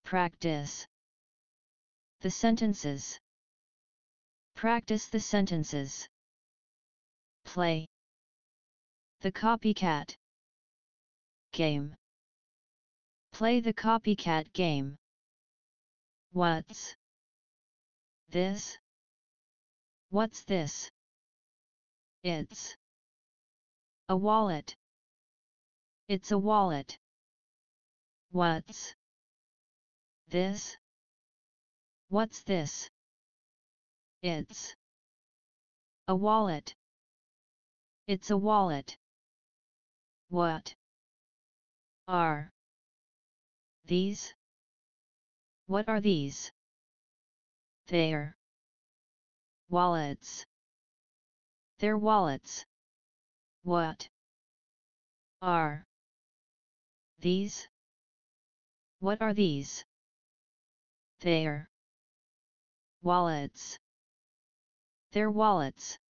Practice the sentences. Practice the sentences. Play the copycat game. Play the copycat game. What's this? What's this? It's a wallet. It's a wallet. What's this? What's this? It's a wallet. It's a wallet. What are these? What are these? They're wallets. They're wallets. What are these? What are these? They're wallets. They're wallets.